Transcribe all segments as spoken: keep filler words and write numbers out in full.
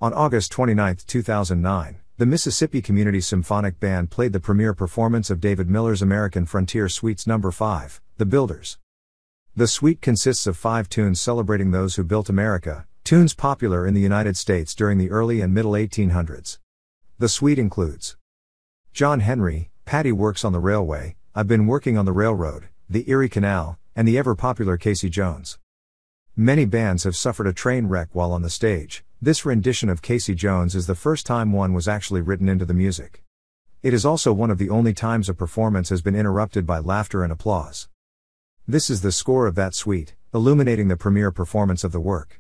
On August twenty-ninth, two thousand nine, the Mississippi Community Symphonic Band played the premiere performance of David Miller's American Frontier Suites number five, The Builders. The suite consists of five tunes celebrating those who built America, tunes popular in the United States during the early and middle eighteen hundreds. The suite includes John Henry, Patty Works on the Railway, I've Been Working on the Railroad, The Erie Canal, and the ever-popular Casey Jones. Many bands have suffered a train wreck while on the stage. This rendition of Casey Jones is the first time one was actually written into the music. It is also one of the only times a performance has been interrupted by laughter and applause. This is the score of that suite, illuminating the premiere performance of the work.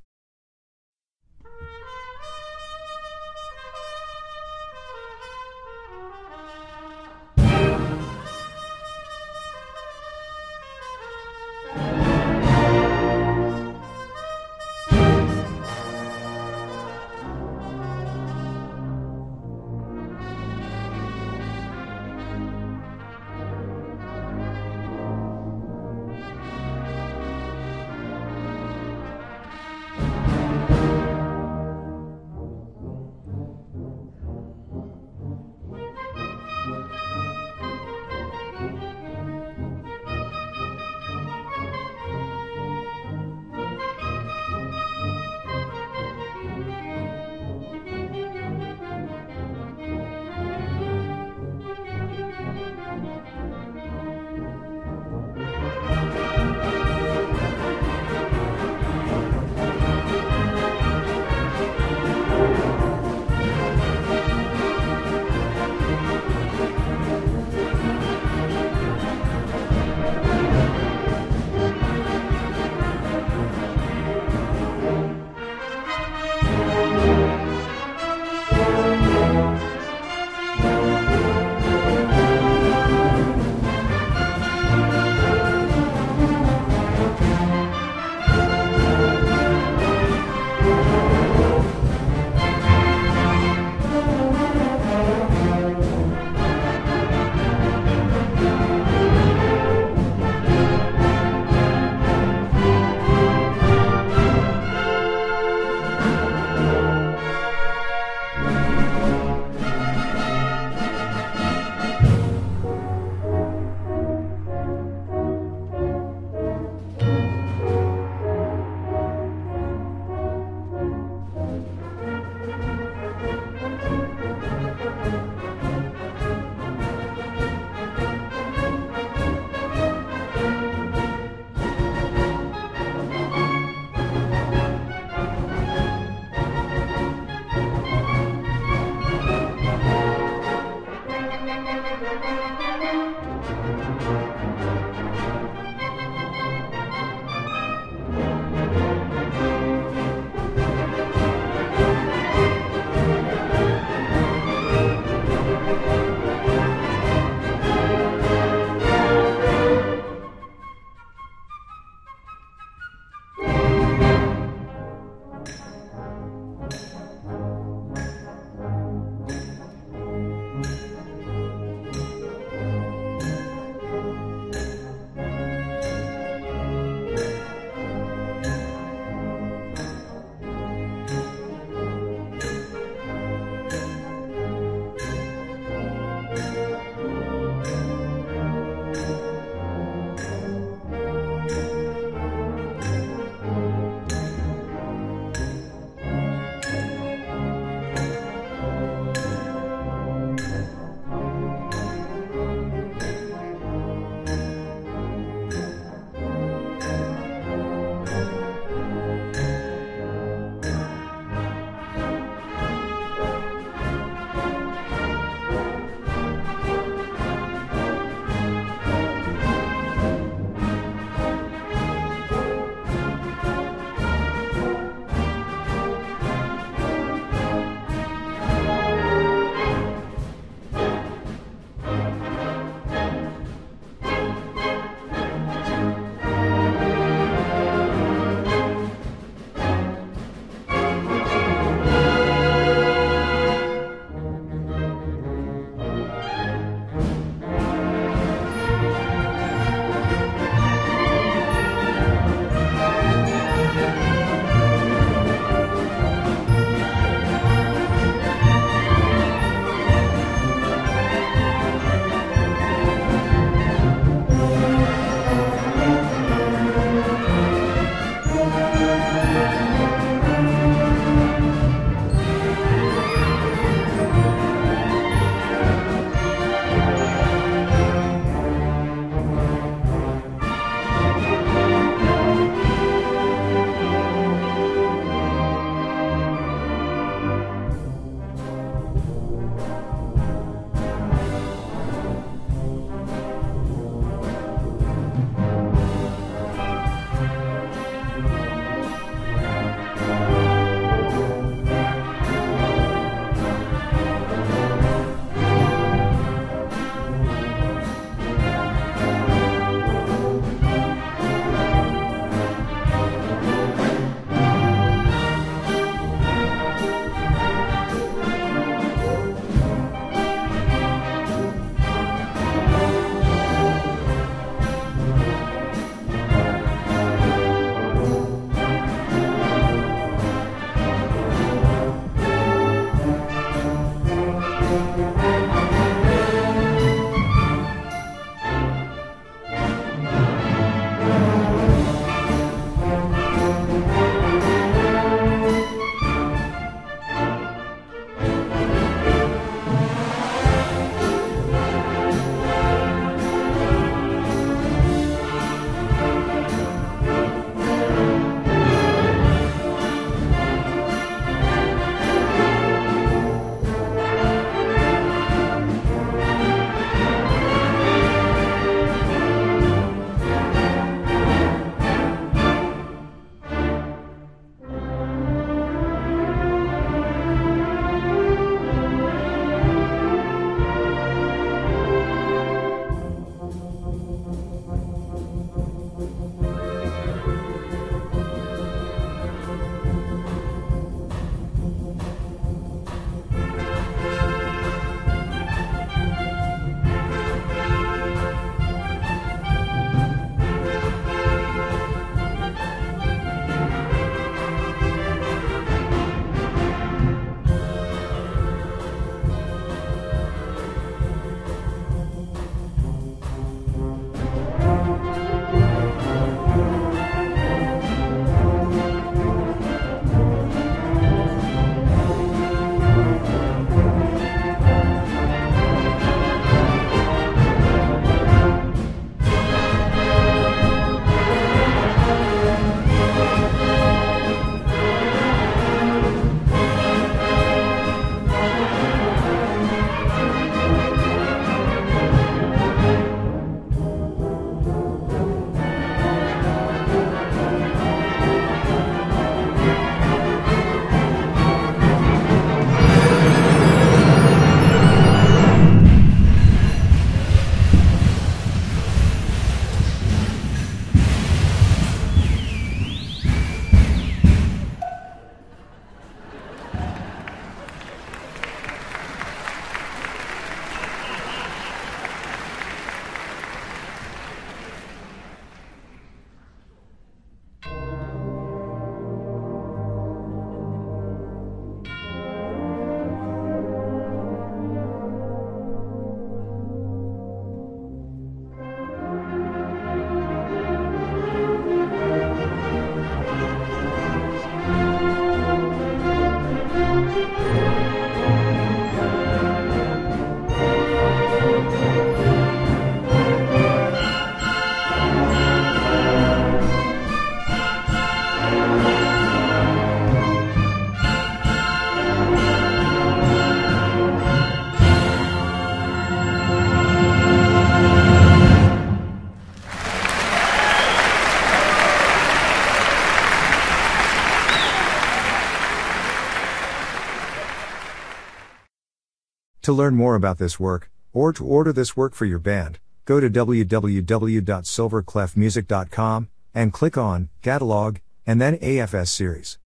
To learn more about this work, or to order this work for your band, go to w w w dot silver clef music dot com, and click on Catalog, and then A F S Series.